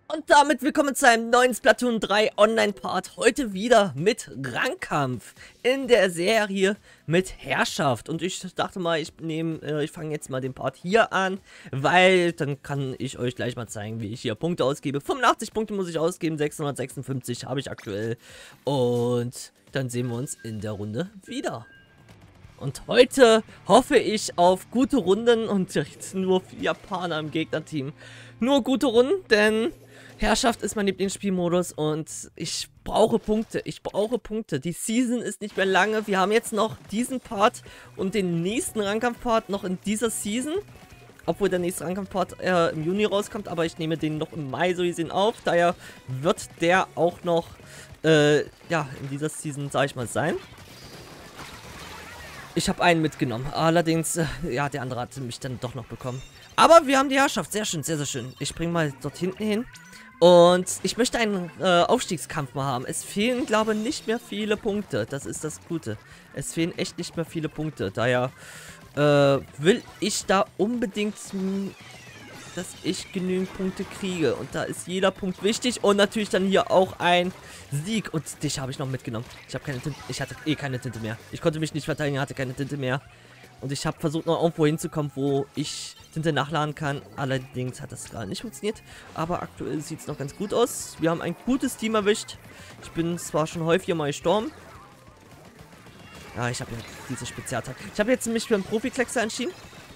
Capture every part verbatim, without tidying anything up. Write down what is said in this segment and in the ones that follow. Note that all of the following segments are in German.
Und damit willkommen zu einem neuen Splatoon drei Online-Part. Heute wieder mit Rangkampf in der Serie mit Herrschaft. Und ich dachte mal, ich nehme, äh, ich fange jetzt mal den Part hier an, weil dann kann ich euch gleich mal zeigen, wie ich hier Punkte ausgebe. fünfundachtzig Punkte muss ich ausgeben, sechshundertsechsundfünfzig habe ich aktuell. Und dann sehen wir uns in der Runde wieder. Und heute hoffe ich auf gute Runden und jetzt nur Japaner im Gegnerteam. Nur gute Runden, denn Herrschaft ist mein Lieblingsspielmodus und ich brauche Punkte. Ich brauche Punkte. Die Season ist nicht mehr lange. Wir haben jetzt noch diesen Part und den nächsten Rangkampf-Part noch in dieser Season. Obwohl der nächste Rangkampf-Part äh, im Juni rauskommt, aber ich nehme den noch im Mai so gesehen auf. Daher wird der auch noch äh, ja, in dieser Season, sag ich mal, sein. Ich habe einen mitgenommen. Allerdings, äh, ja, der andere hatte mich dann doch noch bekommen. Aber wir haben die Herrschaft. Sehr schön, sehr, sehr schön. Ich springe mal dort hinten hin. Und ich möchte einen äh, Aufstiegskampf mal haben. Es fehlen, glaube ich, nicht mehr viele Punkte. Das ist das Gute. Es fehlen echt nicht mehr viele Punkte. Daher äh, will ich da unbedingt, dass ich genügend Punkte kriege. Und da ist jeder Punkt wichtig. Und natürlich dann hier auch ein Sieg. Und dich habe ich noch mitgenommen. Ich habe keine Tinte. Ich hatte eh keine Tinte mehr. Ich konnte mich nicht verteidigen, hatte keine Tinte mehr. Und ich habe versucht, noch irgendwo hinzukommen, wo ich Tinte nachladen kann. Allerdings hat das gerade nicht funktioniert. Aber aktuell sieht es noch ganz gut aus. Wir haben ein gutes Team erwischt. Ich bin zwar schon häufiger mal gestorben. Ja, ich habe ja diese Spezialtag. Ich habe jetzt nämlich für einen Profi-Kleckser entschieden.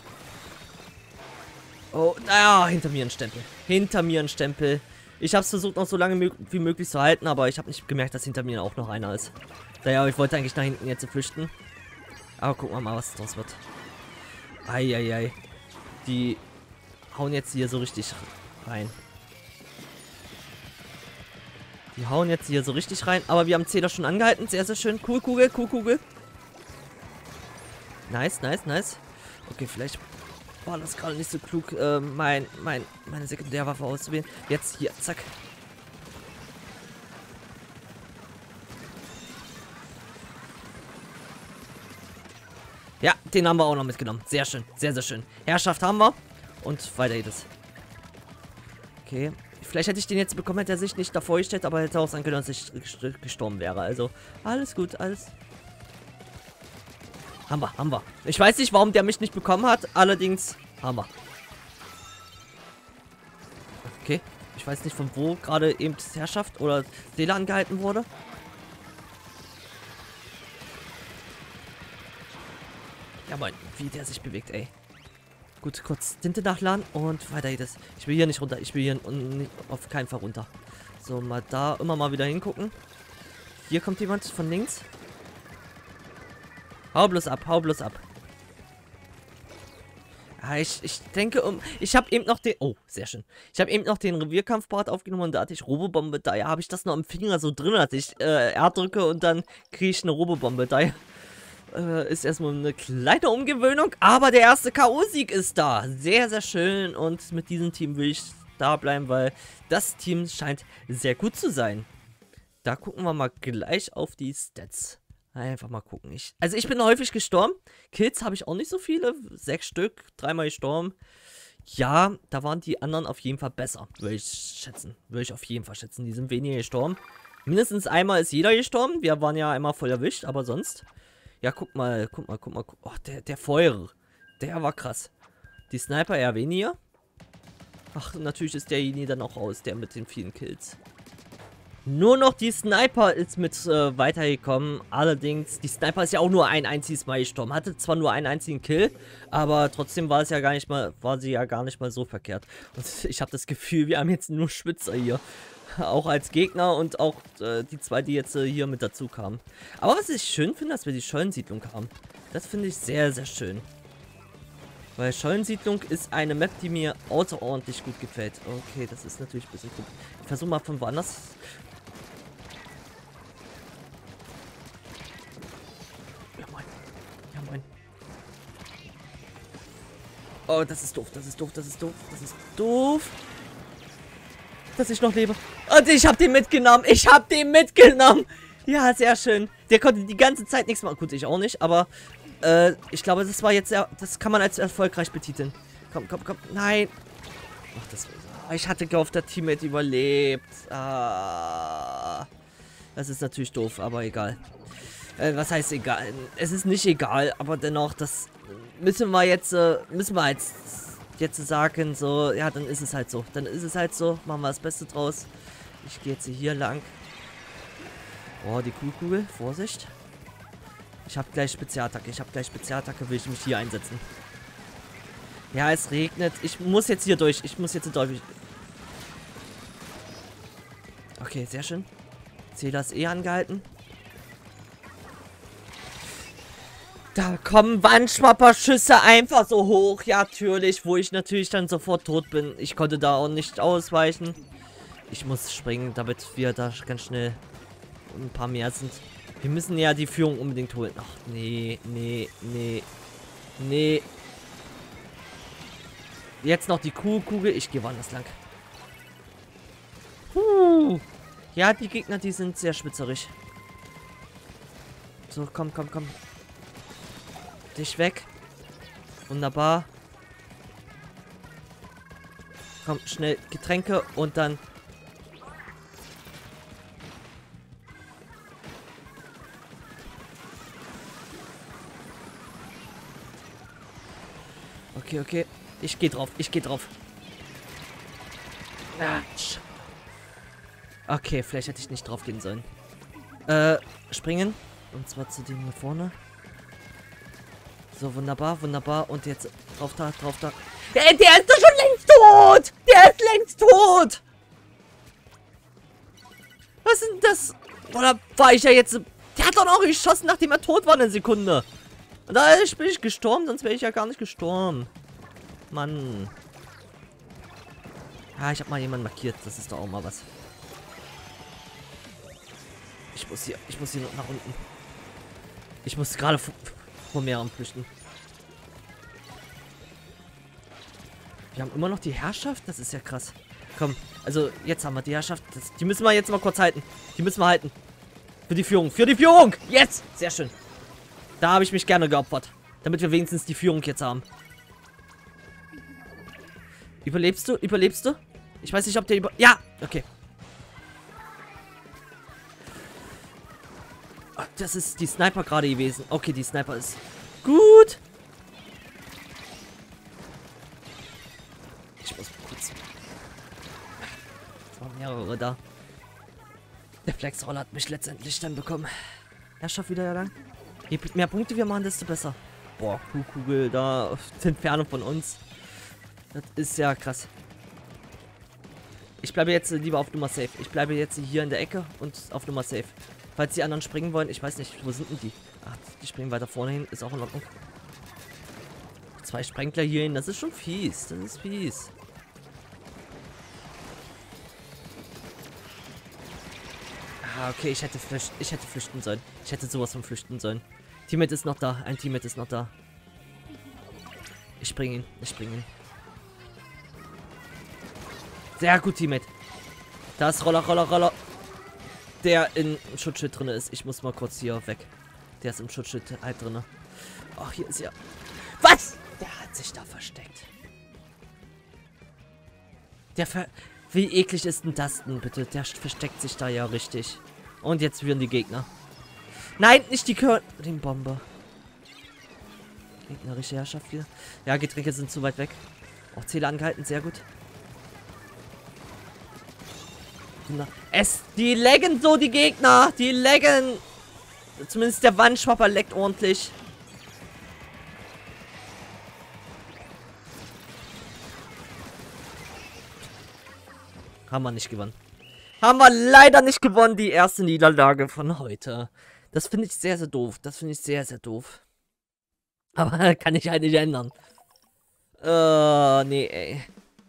Oh, naja, hinter mir ein Stempel. Hinter mir ein Stempel. Ich habe es versucht, noch so lange wie möglich zu halten, aber ich habe nicht gemerkt, dass hinter mir auch noch einer ist. Daher, ich wollte eigentlich nach hinten jetzt flüchten. Aber gucken wir mal, was draus wird. Eieiei. Die hauen jetzt hier so richtig rein. Die hauen jetzt hier so richtig rein. Aber wir haben Zähler schon angehalten. Sehr, sehr schön. Cool, Kugel, cool, Kugel. Nice, nice, nice. Okay, vielleicht war das gerade nicht so klug, äh, mein, mein, meine Sekundärwaffe auszuwählen. Jetzt hier, zack. Ja, den haben wir auch noch mitgenommen. Sehr schön, sehr, sehr schön. Herrschaft haben wir. Und weiter geht es. Okay. Vielleicht hätte ich den jetzt bekommen, hätte er sich nicht davor gestellt, aber hätte auch sein können, dass ich gestorben wäre. Also, alles gut, alles. Haben wir, haben wir. Ich weiß nicht, warum der mich nicht bekommen hat. Allerdings haben wir. Okay. Ich weiß nicht, von wo gerade eben Herrschaft oder Seele angehalten wurde. Ja, Mann, wie der sich bewegt, ey. Gut, kurz Tinte nachladen und weiter geht es. Ich will hier nicht runter. Ich will hier nicht, auf keinen Fall runter. So, mal da immer mal wieder hingucken. Hier kommt jemand von links. Hau bloß ab, hau bloß ab. Ja, ich, ich denke, um. Ich habe eben noch den. Oh, sehr schön. Ich habe eben noch den Revierkampfpart aufgenommen und da hatte ich Robobombe. Daher habe ich das noch im Finger so drin, dass ich äh, R drücke und dann kriege ich eine Robobombe. Daher. Ist erstmal eine kleine Umgewöhnung, aber der erste K O-Sieg ist da. Sehr, sehr schön und mit diesem Team will ich da bleiben, weil das Team scheint sehr gut zu sein. Da gucken wir mal gleich auf die Stats. Einfach mal gucken. Ich, also ich bin häufig gestorben. Kills habe ich auch nicht so viele. Sechs Stück, dreimal gestorben. Ja, da waren die anderen auf jeden Fall besser, würde ich schätzen. Würde ich auf jeden Fall schätzen. Die sind weniger gestorben. Mindestens einmal ist jeder gestorben. Wir waren ja einmal voll erwischt, aber sonst... Ja, guck mal, guck mal, guck mal. Oh, der, der Feuer. Der war krass. Die Sniper eher weniger. Ach, natürlich ist derjenige dann auch raus, der mit den vielen Kills. Nur noch die Sniper ist mit äh, weitergekommen. Allerdings, die Sniper ist ja auch nur ein einziges Mal gestorben. Hatte zwar nur einen einzigen Kill, aber trotzdem war es ja gar nicht mal, war sie ja gar nicht mal so verkehrt. Und ich habe das Gefühl, wir haben jetzt nur Schwitzer hier. Auch als Gegner und auch äh, die zwei, die jetzt äh, hier mit dazu kamen. Aber was ich schön finde, dass wir die Schollensiedlung haben. Das finde ich sehr, sehr schön. Weil Schollensiedlung ist eine Map, die mir außerordentlich gut gefällt. Okay, das ist natürlich ein bisschen gut. Ich versuche mal von woanders. Ja, moin. Ja, moin. Oh, das ist doof, das ist doof, das ist doof, das ist doof. Dass ich noch lebe. Und ich habe den mitgenommen. Ich habe den mitgenommen. Ja, sehr schön. Der konnte die ganze Zeit nichts machen. Gut, ich auch nicht, aber äh, ich glaube, das war jetzt, das kann man als erfolgreich betiteln. Komm, komm, komm. Nein. Ach, das ich hatte gehofft, der Teammate überlebt. Ah, das ist natürlich doof, aber egal. Äh, was heißt egal? Es ist nicht egal, aber dennoch, das müssen wir jetzt, äh, müssen wir jetzt, jetzt sagen, so, ja, dann ist es halt so. Dann ist es halt so, machen wir das Beste draus. Ich gehe jetzt hier lang. Oh, die Kuhkugel, Vorsicht. Ich habe gleich Spezialattacke, ich habe gleich Spezialattacke, will ich mich hier einsetzen. Ja, es regnet. Ich muss jetzt hier durch, ich muss jetzt hier durch. Okay, sehr schön. Zähler ist eh angehalten. Da kommen Wandschwapper-Schüsse einfach so hoch. Ja, natürlich, wo ich natürlich dann sofort tot bin. Ich konnte da auch nicht ausweichen. Ich muss springen, damit wir da ganz schnell ein paar mehr sind. Wir müssen ja die Führung unbedingt holen. Ach, nee, nee, nee, nee. Jetzt noch die Kuhkugel. Ich gehe woanders lang. Puh. Ja, die Gegner, die sind sehr schwitzerig. So, komm, komm, komm. Dich weg. Wunderbar. Komm, schnell Getränke und dann... Okay, okay. Ich gehe drauf, ich gehe drauf. Okay, vielleicht hätte ich nicht drauf gehen sollen. Äh, springen. Und zwar zu dem hier vorne. So, wunderbar, wunderbar. Und jetzt drauf da, drauf da. Der, der ist doch schon längst tot! Der ist längst tot! Was ist denn das? Oder war ich ja jetzt... Der hat doch noch geschossen, nachdem er tot war, eine Sekunde. Und da bin ich gestorben, sonst wäre ich ja gar nicht gestorben. Mann. Ja, ich habe mal jemanden markiert. Das ist doch auch mal was. Ich muss hier, ich muss hier nach unten. Ich muss gerade vor, vor mehreren flüchten. Wir haben immer noch die Herrschaft? Das ist ja krass. Komm, also jetzt haben wir die Herrschaft. Das, die müssen wir jetzt mal kurz halten. Die müssen wir halten. Für die Führung. Für die Führung! Jetzt! Sehr schön. Da habe ich mich gerne geopfert. Damit wir wenigstens die Führung jetzt haben. Überlebst du? Überlebst du? Ich weiß nicht, ob der über... Ja! Okay. Ach, das ist die Sniper gerade gewesen. Okay, die Sniper ist gut. Ich muss kurz... Es waren mehrere da. Der Flexroller hat mich letztendlich dann bekommen. Herrschaft wieder ja lang. Je mehr Punkte wir machen, desto besser. Boah, Kuhkugel da auf der Entfernung von uns. Das ist ja krass. Ich bleibe jetzt lieber auf Nummer safe. Ich bleibe jetzt hier in der Ecke und auf Nummer safe. Falls die anderen springen wollen, ich weiß nicht, wo sind denn die? Ach, die springen weiter vorne hin, ist auch in Ordnung. Zwei Sprengler hier hin, das ist schon fies. Das ist fies. Ah, okay, ich hätte, ich hätte flüchten sollen. Ich hätte sowas von flüchten sollen. Teammate ist noch da. Ein Teammate ist noch da. Ich springe ihn. Ich springe ihn. Sehr gut, Teammate. Da ist Roller, Roller, Roller. Der in Schutzschild drin ist. Ich muss mal kurz hier weg. Der ist im Schutzschild halt drin. Ach, hier ist ja... Was? Der hat sich da versteckt. Der ver... Wie eklig ist denn das denn, bitte? Der versteckt sich da ja richtig. Und jetzt führen die Gegner. Nein, nicht die Curling-Bombe. Gegnerische Herrschaft hier. Ja, Getränke sind zu weit weg. Auch Zähler angehalten, sehr gut. Es, die laggen so, die Gegner. Die laggen. Zumindest der Wandschwapper leckt ordentlich. Haben wir nicht gewonnen. Haben wir leider nicht gewonnen, die erste Niederlage von heute. Das finde ich sehr, sehr doof. Das finde ich sehr, sehr doof. Aber kann ich halt nicht ändern. Äh, nee, ey.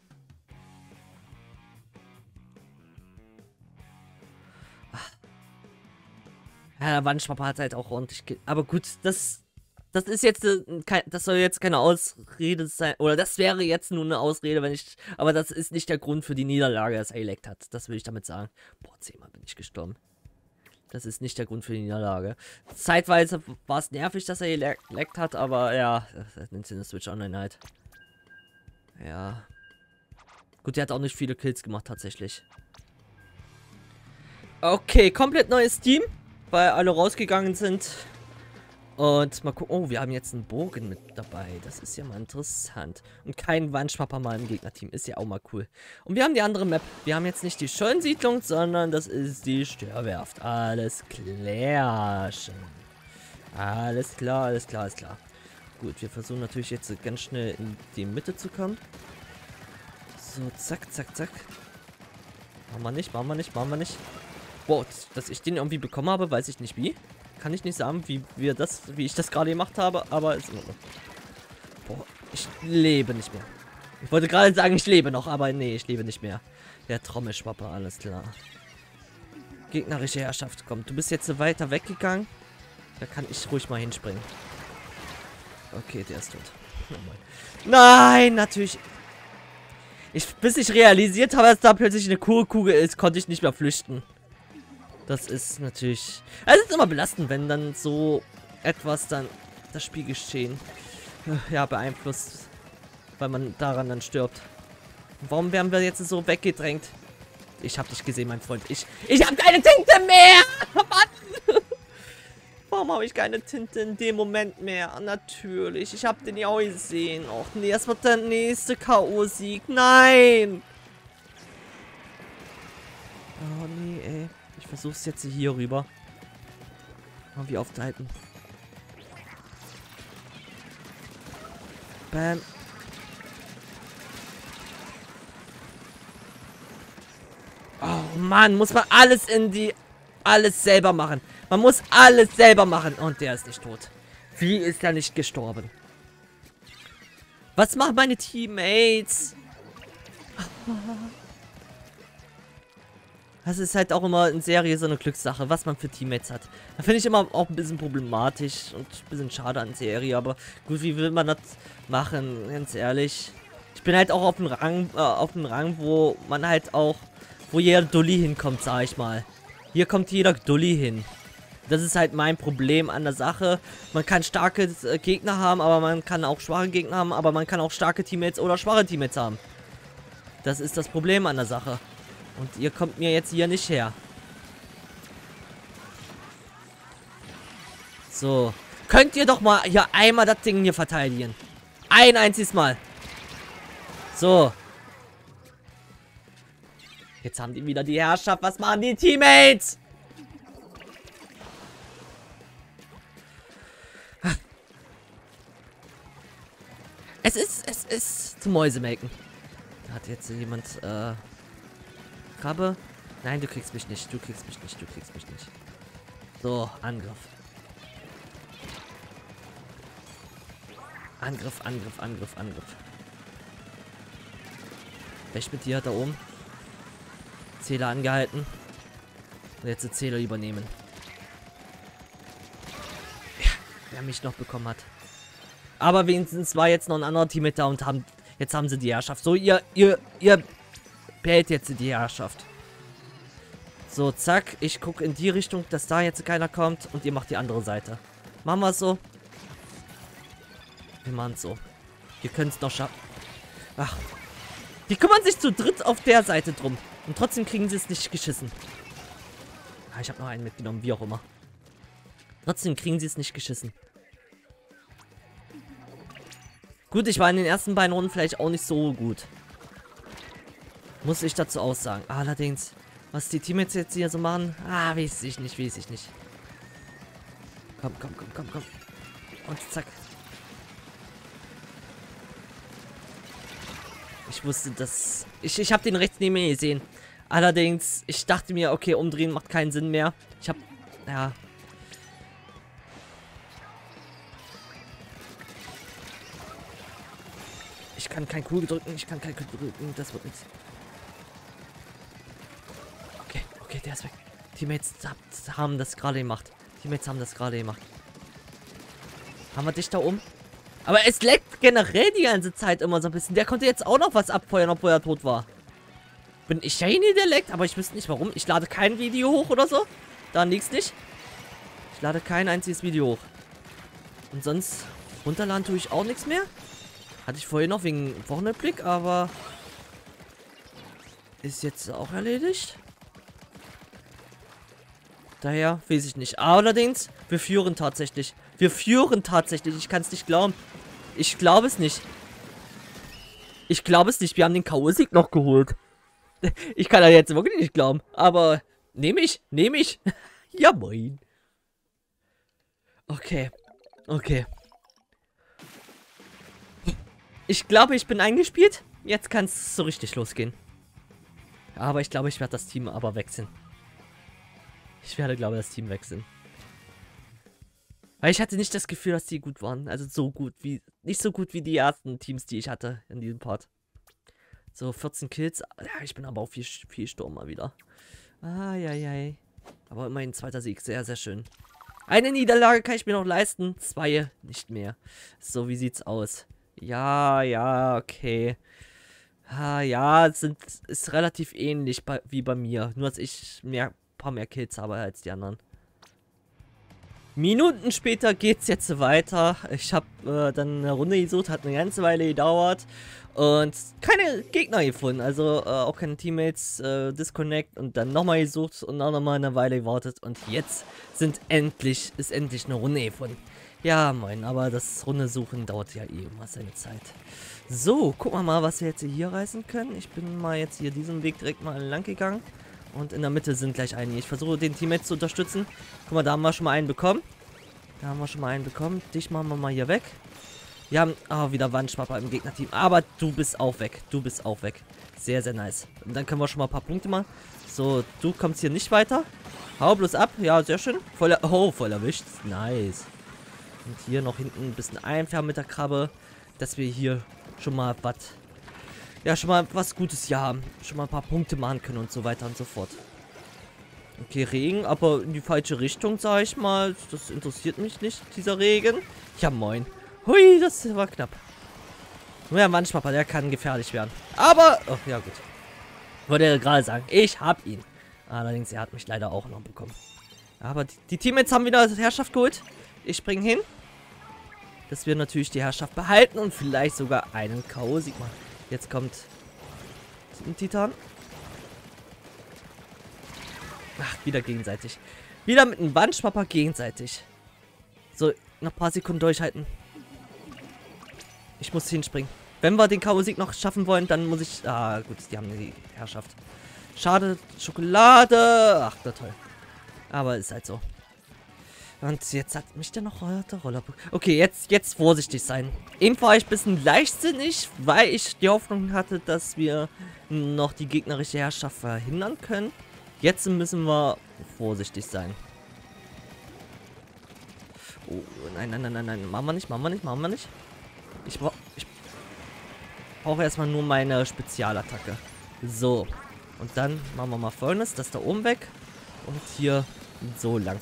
Ja, der Wandschwapper hat halt auch ordentlich... Ge Aber gut, das... Das ist jetzt... Äh, kein, das soll jetzt keine Ausrede sein. Oder das wäre jetzt nur eine Ausrede, wenn ich... Aber das ist nicht der Grund für die Niederlage, dass er geleckt hat. Das will ich damit sagen. Boah, zehnmal bin ich gestorben. Das ist nicht der Grund für die Niederlage. Zeitweise war es nervig, dass er geleckt hat, aber ja... Nintendo Switch Online halt. Ja... Gut, der hat auch nicht viele Kills gemacht, tatsächlich. Okay, komplett neues Team, weil alle rausgegangen sind. Und mal gucken. Oh, wir haben jetzt einen Bogen mit dabei. Das ist ja mal interessant. Und kein Wandschwapper mal im Gegnerteam. Ist ja auch mal cool. Und wir haben die andere Map. Wir haben jetzt nicht die Scheunensiedlung, sondern das ist die Störwerft. Alles klärchen. Alles klar, alles klar, alles klar. Gut, wir versuchen natürlich jetzt ganz schnell in die Mitte zu kommen. So, zack, zack, zack. Machen wir nicht, machen wir nicht, machen wir nicht. Wow, dass ich den irgendwie bekommen habe, weiß ich nicht wie. Kann ich nicht sagen, wie wir das, wie ich das gerade gemacht habe, aber ist immer noch. Boah, ich lebe nicht mehr. Ich wollte gerade sagen, ich lebe noch, aber nee, ich lebe nicht mehr. Der Trommelschwapper, alles klar. Gegnerische Herrschaft kommt. Du bist jetzt weiter weggegangen. Da kann ich ruhig mal hinspringen. Okay, der ist tot. Nein, natürlich. Ich, bis ich realisiert habe, dass da plötzlich eine Kurkugel ist, konnte ich nicht mehr flüchten. Das ist natürlich... Es ist immer belastend, wenn dann so etwas dann das Spielgeschehen ja, beeinflusst. Weil man daran dann stirbt. Warum werden wir jetzt so weggedrängt? Ich hab dich gesehen, mein Freund. Ich, ich hab keine Tinte mehr! Mann! Warum habe ich keine Tinte in dem Moment mehr? Natürlich, ich hab den ja auch gesehen. Och nee, das wird der nächste K O-Sieg. Nein! Oh nee, ey. Ich versuch's jetzt hier rüber. Mal wie aufzuhalten. Bam. Oh Mann, muss man alles in die... Alles selber machen. Man muss alles selber machen. Und der ist nicht tot. Wie ist er nicht gestorben? Was machen meine Teammates? Das ist halt auch immer in Serie so eine Glückssache, was man für Teammates hat. Da finde ich immer auch ein bisschen problematisch und ein bisschen schade an Serie, aber gut, wie will man das machen, ganz ehrlich. Ich bin halt auch auf dem Rang, äh, auf dem Rang, wo man halt auch, wo jeder Dulli hinkommt, sag ich mal. Hier kommt jeder Dulli hin. Das ist halt mein Problem an der Sache. Man kann starke äh, Gegner haben, aber man kann auch schwache Gegner haben, aber man kann auch starke Teammates oder schwache Teammates haben. Das ist das Problem an der Sache. Und ihr kommt mir jetzt hier nicht her. So. Könnt ihr doch mal hier einmal das Ding hier verteidigen. Ein einziges Mal. So. Jetzt haben die wieder die Herrschaft. Was machen die Teammates? Es ist, es ist zum Mäusemelken. Da hat jetzt jemand, äh... Krabbe. Nein, du kriegst mich nicht. Du kriegst mich nicht. Du kriegst mich nicht. So, Angriff. Angriff, Angriff, Angriff, Angriff. Weg mit dir da oben. Zähler angehalten. Und jetzt den Zähler übernehmen. Ja, wer mich noch bekommen hat. Aber wenigstens war jetzt noch ein anderer Teammate da und haben, jetzt haben sie die Herrschaft. So, ihr, ihr, ihr behält jetzt die Herrschaft. So, zack. Ich gucke in die Richtung, dass da jetzt keiner kommt. Und ihr macht die andere Seite. Machen wir es so. Wir machen es so. Wir können es noch schaffen. Ach. Die kümmern sich zu dritt auf der Seite drum. Und trotzdem kriegen sie es nicht geschissen. Ah, ich habe noch einen mitgenommen, wie auch immer. Trotzdem kriegen sie es nicht geschissen. Gut, ich war in den ersten beiden Runden vielleicht auch nicht so gut. Muss ich dazu aussagen. Allerdings, was die Teammates jetzt hier so machen, ah, weiß ich nicht, weiß ich nicht. Komm, komm, komm, komm, komm. Und zack. Ich wusste, dass... Ich, ich habe den rechts neben mir gesehen. Allerdings, ich dachte mir, okay, umdrehen macht keinen Sinn mehr. Ich habe... Ja... Ich kann kein Kugel drücken, ich kann kein Kugel drücken, das wird nichts. Okay, okay, der ist weg. Teammates haben das gerade gemacht. Teammates haben das gerade gemacht. Haben wir dich da oben? Aber es leckt generell die ganze Zeit immer so ein bisschen. Der konnte jetzt auch noch was abfeuern, obwohl er tot war. Bin ich derjenige, der leckt, aber ich wüsste nicht warum. Ich lade kein Video hoch oder so. Daran liegt's nicht. Ich lade kein einziges Video hoch. Und sonst runterladen tue ich auch nichts mehr. Hatte ich vorhin noch wegen Wochenblick, aber ist jetzt auch erledigt. Daher weiß ich nicht. Allerdings, wir führen tatsächlich. Wir führen tatsächlich. Ich kann es nicht glauben. Ich glaube es nicht. Ich glaube es nicht. Wir haben den K O-Sieg noch geholt. Ich kann da jetzt wirklich nicht glauben. Aber nehme ich. Nehme ich. Ja, moin. Okay. Okay. Ich glaube, ich bin eingespielt. Jetzt kann es so richtig losgehen. Aber ich glaube, ich werde das Team aber wechseln. Ich werde, glaube ich, das Team wechseln. Weil ich hatte nicht das Gefühl, dass die gut waren. Also so gut wie... Nicht so gut wie die ersten Teams, die ich hatte in diesem Part. So, vierzehn Kills. Ja, ich bin aber auch viel, viel Sturm mal wieder. Eieiei. Aber immerhin zweiter Sieg. Sehr, sehr schön. Eine Niederlage kann ich mir noch leisten. Zwei nicht mehr. So, wie sieht's aus? Ja, ja, okay. Ah, ja, es sind, ist relativ ähnlich bei, wie bei mir. Nur, dass ich mehr, paar mehr Kills habe als die anderen. Minuten später geht's jetzt weiter. Ich habe äh, dann eine Runde gesucht, hat eine ganze Weile gedauert. Und keine Gegner gefunden. Also äh, auch keine Teammates, äh, Disconnect. Und dann nochmal gesucht und auch nochmal eine Weile gewartet. Und jetzt sind endlich, ist endlich eine Runde gefunden. Ja, moin, aber das Runde suchen dauert ja eh immer seine Zeit. So, gucken wir mal, was wir jetzt hier reißen können. Ich bin mal jetzt hier diesen Weg direkt mal lang gegangen. Und in der Mitte sind gleich einige. Ich versuche den Teammates zu unterstützen. Guck mal, da haben wir schon mal einen bekommen. Da haben wir schon mal einen bekommen. Dich machen wir mal hier weg. Wir haben oh, wieder Wandschwapper im Gegnerteam. Aber du bist auch weg. Du bist auch weg. Sehr, sehr nice. Und dann können wir schon mal ein paar Punkte machen. So, du kommst hier nicht weiter. Hau bloß ab. Ja, sehr schön. Voll, oh, voll erwischt. Nice. Und hier noch hinten ein bisschen einfärben mit der Krabbe. Dass wir hier schon mal was... Ja, schon mal was Gutes hier haben. Schon mal ein paar Punkte machen können und so weiter und so fort. Okay, Regen, aber in die falsche Richtung, sag ich mal. Das interessiert mich nicht, dieser Regen. Ja, moin. Hui, das war knapp. Nur ja, manchmal, der kann gefährlich werden. Aber, oh, ja gut. Wollte ja gerade sagen, ich hab ihn. Allerdings, er hat mich leider auch noch bekommen. Aber die, die Teammates haben wieder Herrschaft geholt. Ich spring hin. Dass wir natürlich die Herrschaft behalten und vielleicht sogar einen K O-Sieg machen. Jetzt kommt ein Titan. Ach, wieder gegenseitig. Wieder mit einem Wandschwapper gegenseitig. So, noch ein paar Sekunden durchhalten. Ich muss hinspringen. Wenn wir den K O-Sieg noch schaffen wollen, dann muss ich... Ah, gut, die haben die Herrschaft. Schade, Schokolade. Ach, na toll. Aber ist halt so. Und jetzt hat mich der noch der Roller... Okay, jetzt, jetzt vorsichtig sein. Eben war ich ein bisschen leichtsinnig, weil ich die Hoffnung hatte, dass wir noch die gegnerische Herrschaft verhindern können. Jetzt müssen wir vorsichtig sein. Oh, nein, nein, nein, nein, nein. Machen wir nicht, machen wir nicht, machen wir nicht. Ich brauche... Ich brauche erstmal nur meine Spezialattacke. So. Und dann machen wir mal Folgendes. Das da oben weg. Und hier so lang.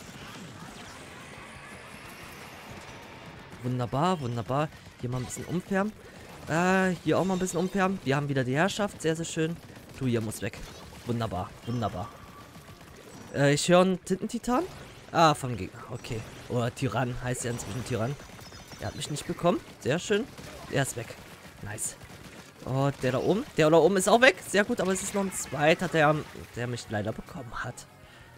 Wunderbar, wunderbar. Hier mal ein bisschen umfärben. Äh, hier auch mal ein bisschen umfärben. Wir haben wieder die Herrschaft. Sehr, sehr schön. Du, hier muss weg. Wunderbar, wunderbar. Äh, ich höre einen Tintentitan. Ah, vom Gegner. Okay. Oder Tyrann heißt ja inzwischen Tyrann. Er hat mich nicht bekommen. Sehr schön. Er ist weg. Nice. Oh, der da oben. Der da oben ist auch weg. Sehr gut, aber es ist noch ein zweiter, der, der mich leider bekommen hat.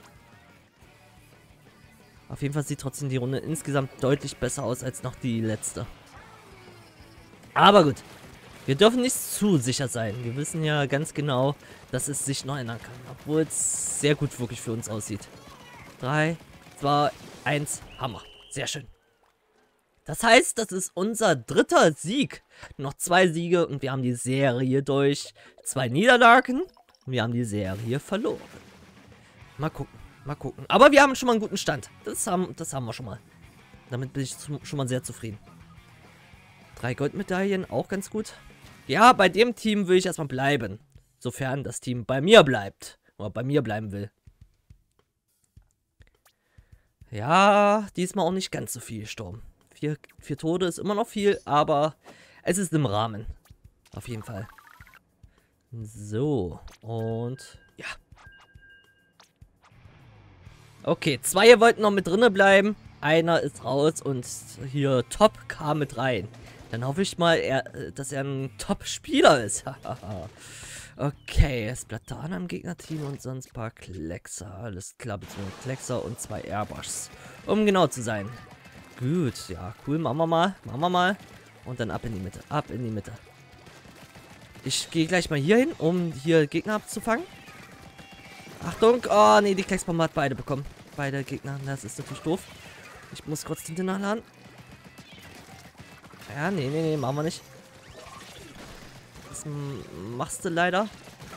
Auf jeden Fall sieht trotzdem die Runde insgesamt deutlich besser aus als noch die letzte. Aber gut. Wir dürfen nicht zu sicher sein. Wir wissen ja ganz genau, dass es sich noch ändern kann. Obwohl es sehr gut wirklich für uns aussieht. drei, zwei, eins, Hammer. Sehr schön. Das heißt, das ist unser dritter Sieg. Noch zwei Siege und wir haben die Serie durch. Zwei Niederlagen und wir haben die Serie verloren. Mal gucken. Mal gucken. Aber wir haben schon mal einen guten Stand. Das haben, das haben wir schon mal. Damit bin ich zu, schon mal sehr zufrieden. Drei Goldmedaillen, auch ganz gut. Ja, bei dem Team will ich erstmal bleiben. Sofern das Team bei mir bleibt. Oder bei mir bleiben will. Ja, diesmal auch nicht ganz so viel Sturm. Vier, vier Tode ist immer noch viel, aber es ist im Rahmen. Auf jeden Fall. So, und ja. Okay, zwei wollten noch mit drinne bleiben. Einer ist raus und hier Top kam mit rein. Dann hoffe ich mal, er, dass er ein Top-Spieler ist. Okay, Splatoon am Gegnerteam und sonst ein paar Kleckser. Alles klar, beziehungsweise Kleckser und zwei Airbushs. Um genau zu sein. Gut, ja, cool. Machen wir mal. Machen wir mal. Und dann ab in die Mitte. Ab in die Mitte. Ich gehe gleich mal hier hin, um hier Gegner abzufangen. Achtung. Oh, nee, die Klecksbombe hat beide bekommen. Beide Gegner. Das ist natürlich doof. Ich muss kurz Tinte nachladen. Ja, nee, nee, nee, machen wir nicht. Das machst du leider.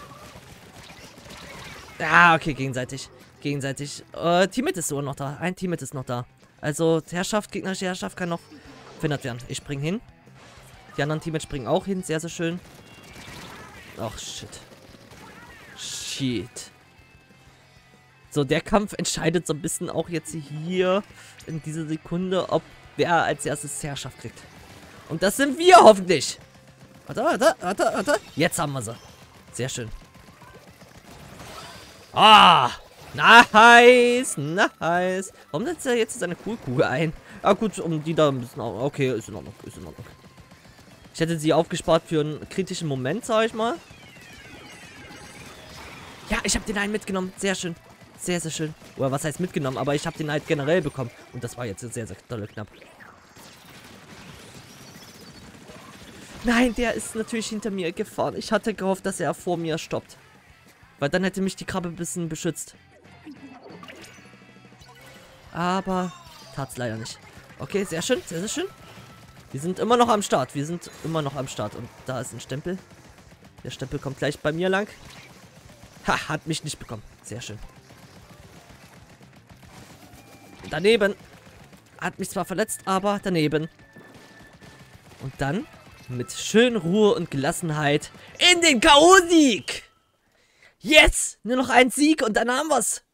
Ja, okay, gegenseitig. Gegenseitig. Äh, Teammate ist sogar noch da. Ein Teammate ist noch da. Also, Herrschaft, gegnerische Herrschaft kann noch verhindert werden. Ich spring hin. Die anderen Teammates springen auch hin. Sehr, sehr schön. Ach, shit. Shit. So, der Kampf entscheidet so ein bisschen auch jetzt hier in dieser Sekunde, ob wer als erstes Herrschaft kriegt. Und das sind wir hoffentlich. Warte, warte, warte, warte. Jetzt haben wir sie. Sehr schön. Ah, nice, nice. Warum setzt er jetzt seine Coolkugel ein? Ah gut, um die da ein bisschen... Okay, ist in Ordnung, ist in Ordnung. Ich hätte sie aufgespart für einen kritischen Moment, sag ich mal. Ja, ich habe den einen mitgenommen. Sehr schön. Sehr, sehr schön. Oder was heißt mitgenommen? Aber ich habe den halt generell bekommen. Und das war jetzt sehr, sehr dolle knapp. Nein, der ist natürlich hinter mir gefahren. Ich hatte gehofft, dass er vor mir stoppt. Weil dann hätte mich die Krabbe ein bisschen beschützt. Aber tat's leider nicht. Okay, sehr schön, sehr, sehr schön. Wir sind immer noch am Start. Wir sind immer noch am Start. Und da ist ein Stempel. Der Stempel kommt gleich bei mir lang. Ha, hat mich nicht bekommen. Sehr schön. Daneben. Hat mich zwar verletzt, aber daneben. Und dann mit schön Ruhe und Gelassenheit in den K O-Sieg. Yes! Nur noch ein Sieg und dann haben wir's.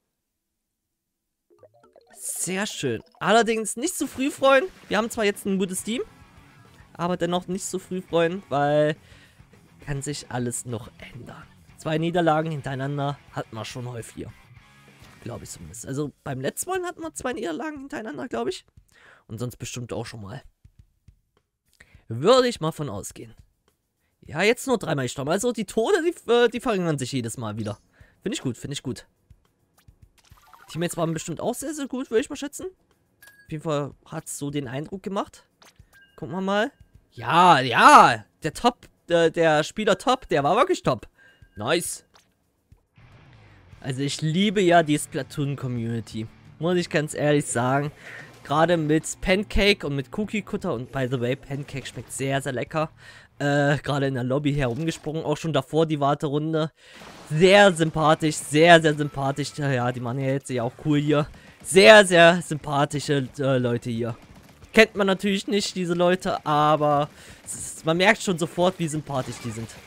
Sehr schön. Allerdings nicht zu früh freuen. Wir haben zwar jetzt ein gutes Team, aber dennoch nicht zu früh freuen, weil kann sich alles noch ändern. Zwei Niederlagen hintereinander hatten wir schon häufiger. Glaube ich zumindest. Also beim letzten Mal hatten wir zwei Niederlagen hintereinander, glaube ich. Und sonst bestimmt auch schon mal. Würde ich mal von ausgehen. Ja, jetzt nur dreimal gestorben. Also die Tode, die, die verringern sich jedes Mal wieder. Finde ich gut, finde ich gut. Teammates waren bestimmt auch sehr, sehr gut, würde ich mal schätzen. Auf jeden Fall hat es so den Eindruck gemacht. Gucken wir mal. Ja, ja, der Top, äh, der Spieler Top, der war wirklich top. Nice. Also ich liebe ja die Splatoon-Community. Muss ich ganz ehrlich sagen. Gerade mit Pancake und mit Cookie Cutter. Und by the way, Pancake schmeckt sehr, sehr lecker. Äh, gerade in der Lobby herumgesprungen. Auch schon davor die Warterunde. Sehr sympathisch, sehr, sehr sympathisch. Ja, die machen ja jetzt ja auch cool hier. Sehr, sehr sympathische äh, Leute hier. Kennt man natürlich nicht, diese Leute, aber ist, man merkt schon sofort, wie sympathisch die sind.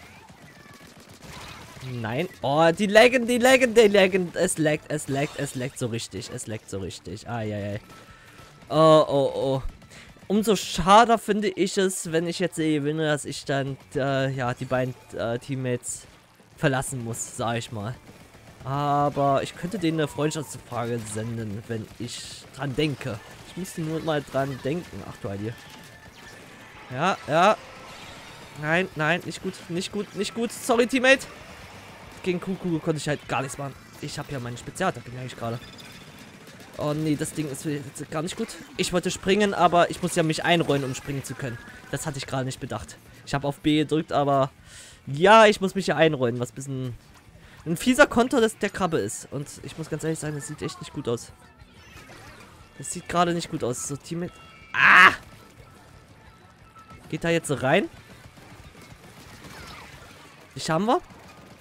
Nein. Oh, die laggen, die laggen, die laggen. Es laggt, es laggt, es laggt so richtig. Es laggt so richtig. Eieiei. Oh, oh, oh. Umso schade finde ich es, wenn ich jetzt gewinne, dass ich dann, äh, ja, die beiden äh, Teammates verlassen muss, sag ich mal. Aber ich könnte denen eine Freundschaftsfrage senden, wenn ich dran denke. Ich müsste nur mal dran denken. Ach du Heilige. Ja, ja. Nein, nein, nicht gut, nicht gut, nicht gut. Sorry, Teammate. Gegen Kuku konnte ich halt gar nichts machen. Ich habe ja meine Spezialattacke, merke ich gerade. Oh nee, das Ding ist jetzt gar nicht gut. Ich wollte springen, aber ich muss ja mich einrollen, um springen zu können. Das hatte ich gerade nicht bedacht. Ich habe auf B gedrückt, aber ja, ich muss mich ja einrollen, was ein bisschen ein fieser Konter des der Krabbe ist. Und ich muss ganz ehrlich sagen, das sieht echt nicht gut aus. Das sieht gerade nicht gut aus. So, Teammate. Ah! Geht da jetzt so rein? Die haben wir.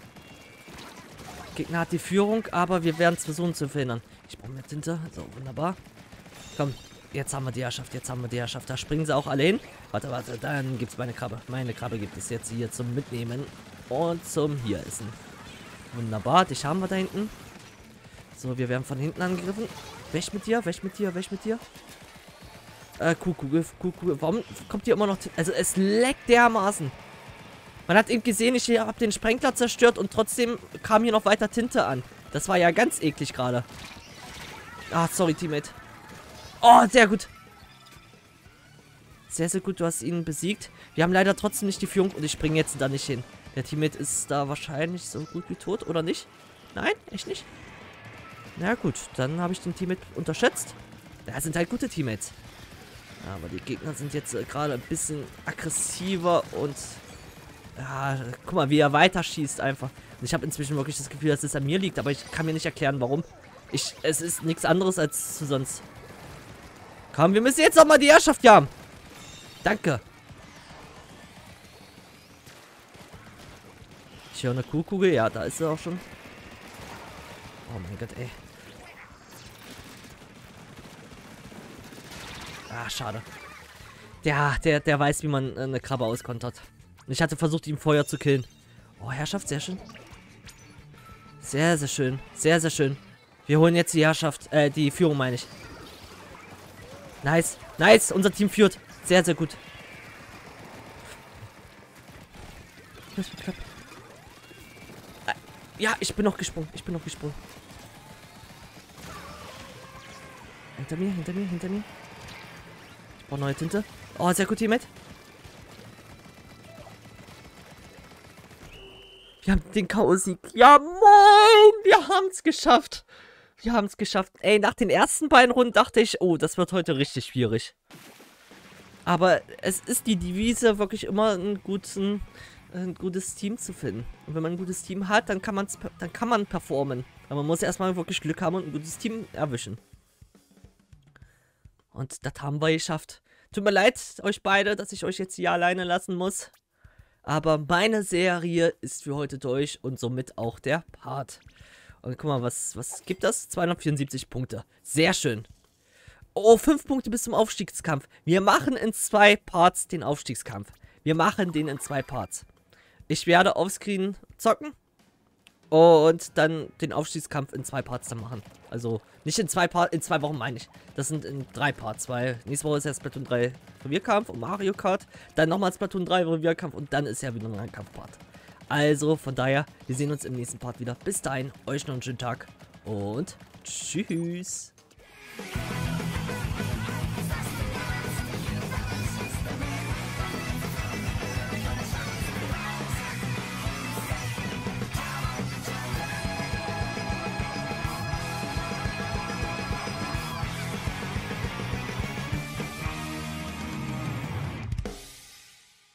Gegner hat die Führung, aber wir werden es versuchen zu verhindern. Ich brauche mehr Tinte. So, wunderbar. Komm, jetzt haben wir die Herrschaft. Jetzt haben wir die Herrschaft. Da springen sie auch alle hin. Warte, warte. Dann gibt es meine Krabbe. Meine Krabbe gibt es jetzt hier zum Mitnehmen. Und zum hier essen. Wunderbar. Dich haben wir da hinten. So, wir werden von hinten angegriffen. Weg mit dir, weg mit dir, weg mit dir. Äh, Kuckuck, Kuckuck. Warum kommt hier immer noch... Also, es leckt dermaßen. Man hat eben gesehen, ich habe den Sprengler zerstört und trotzdem kam hier noch weiter Tinte an. Das war ja ganz eklig gerade. Ah, sorry, Teammate. Oh, sehr gut. Sehr, sehr gut, du hast ihn besiegt. Wir haben leider trotzdem nicht die Führung und ich springe jetzt da nicht hin. Der Teammate ist da wahrscheinlich so gut wie tot, oder nicht? Nein, echt nicht? Na gut, dann habe ich den Teammate unterschätzt. Ja, sind halt gute Teammates. Ja, aber die Gegner sind jetzt äh, gerade ein bisschen aggressiver und... Ja, guck mal, wie er weiterschießt einfach. Und ich habe inzwischen wirklich das Gefühl, dass es an mir liegt, aber ich kann mir nicht erklären, warum. Ich, es ist nichts anderes als zu sonst. Komm, wir müssen jetzt auch mal die Herrschaft haben. Danke. Ich höre eine Kuhkugel. Ja, da ist sie auch schon. Oh mein Gott, ey. Ah, schade. Der, der, der weiß, wie man eine Krabbe auskontert. Ich hatte versucht, ihn vorher zu killen. Oh, Herrschaft, sehr schön. Sehr, sehr schön. Sehr, sehr schön. Wir holen jetzt die Herrschaft, äh, die Führung, meine ich. Nice. Nice, unser Team führt. Sehr, sehr gut. Das wird knapp. Ja, ich bin noch gesprungen. Ich bin noch gesprungen. Hinter mir, hinter mir, hinter mir. Ich brauche neue Tinte. Oh, sehr gut, Teammate. Wir haben den K O-Sieg. Ja, moin! Wir haben es geschafft. Wir haben es geschafft. Ey, nach den ersten beiden Runden dachte ich, oh, das wird heute richtig schwierig. Aber es ist die Devise, wirklich immer einen guten, ein gutes Team zu finden. Und wenn man ein gutes Team hat, dann kann, man's, dann kann man performen. Aber man muss erstmal wirklich Glück haben und ein gutes Team erwischen. Und das haben wir geschafft. Tut mir leid, euch beide, dass ich euch jetzt hier alleine lassen muss. Aber meine Serie ist für heute durch und somit auch der Part. Und guck mal, was, was gibt das? zweihundertvierundsiebzig Punkte. Sehr schön. Oh, fünf Punkte bis zum Aufstiegskampf. Wir machen in zwei Parts den Aufstiegskampf. Wir machen den in zwei Parts. Ich werde offscreen zocken. Und dann den Aufstiegskampf in zwei Parts dann machen. Also nicht in zwei Parts, in zwei Wochen meine ich. Das sind in drei Parts, weil nächste Woche ist ja Splatoon drei Revierkampf und Mario Kart. Dann nochmal Splatoon drei Revierkampf und dann ist ja wieder ein Kampfpart. Also von daher, wir sehen uns im nächsten Part wieder. Bis dahin, euch noch einen schönen Tag und tschüss.